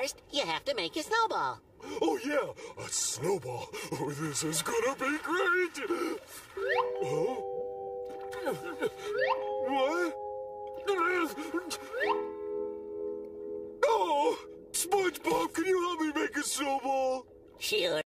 First, you have to make a snowball. Oh, yeah, a snowball. Oh, this is gonna be great. Huh? What? Oh, SpongeBob, can you help me make a snowball? Sure.